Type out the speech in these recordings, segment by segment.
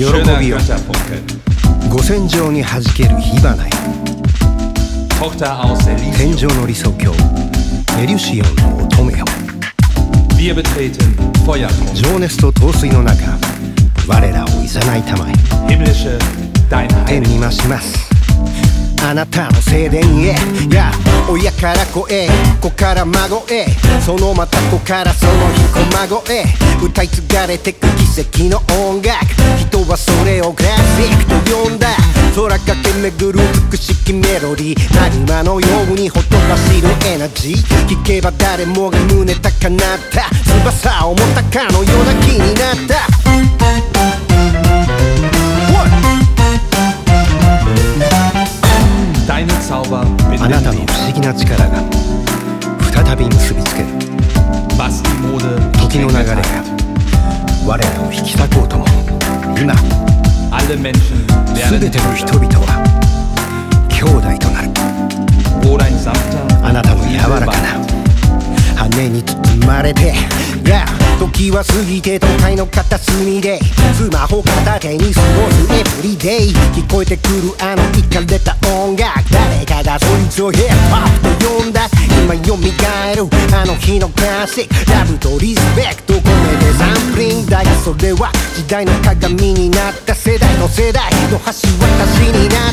喜びを五線上に弾ける火花よ。天上の理想郷エリュシオンの乙女よ。情熱と陶酔の中我らをいざないたまえ。天に増しますあなたの聖殿へ。親から子へ子から孫へ、そのまた子からその彦孫へ歌い継がれてく奇跡の音楽。人はそれをクラシックと呼んだ。空駆け巡る美しきメロディー、マグマのようにほとばしるエナジー。聞けば誰もが胸高鳴った、翼を持ったかのような気になった。あなたの不思議な力が再び結びつける。時の流れが我らを引き裂こうとも。今全ての人々は兄弟となる。あなたの柔らかな羽に包まれて、時は過ぎて都会の片隅でスマホ片手に過ごすエブリデイ。聞こえてくるあのイカれた音楽、誰かがそいつをヒップホップと呼んだ。今蘇るあの日のクラシック、ラブとリスペクト込めてサンプリングだが、それは時代の鏡になった世代の橋渡しになった。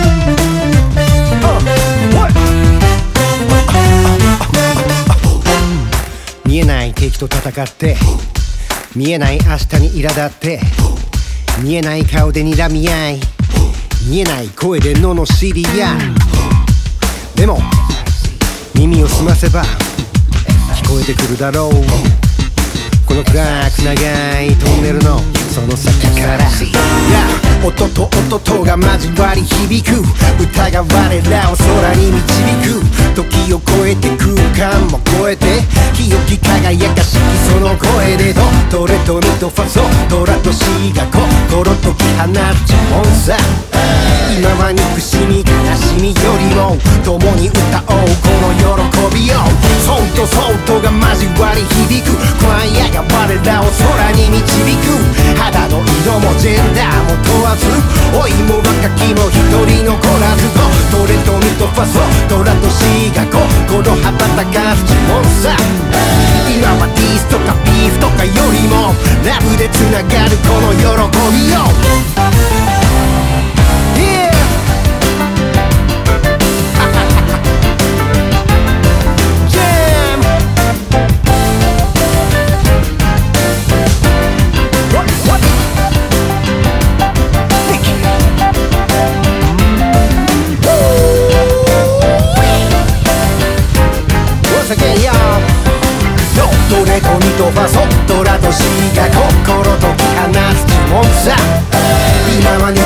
見えない敵と戦って、見えない明日に苛立って、見えない顔で睨み合い、見えない声で罵り合う。でも耳を澄ませば聞こえてくるだろう、この暗く長いトンネルのその先から。音と音とが交わり響く歌が我らを空に導く。時を超えて空間も超えて清き輝かしきその声でドレとミとファソドラとシが心解き放つ呪文さ。今は憎しみ悲しみよりも共に歌おうこの喜びを。ソウとソウとが交わり響くクワイアが我らを空に導く。肌の色もジェンダーも問わず、老いも若きも一人残らずドレとミとファソドラとシが心羽ばたかす呪文さ。今はディスとかビーフとかよりもラブで繋がるこの喜びを。ドレとミとファソドラとシが心解き放つ呪文さ。今は憎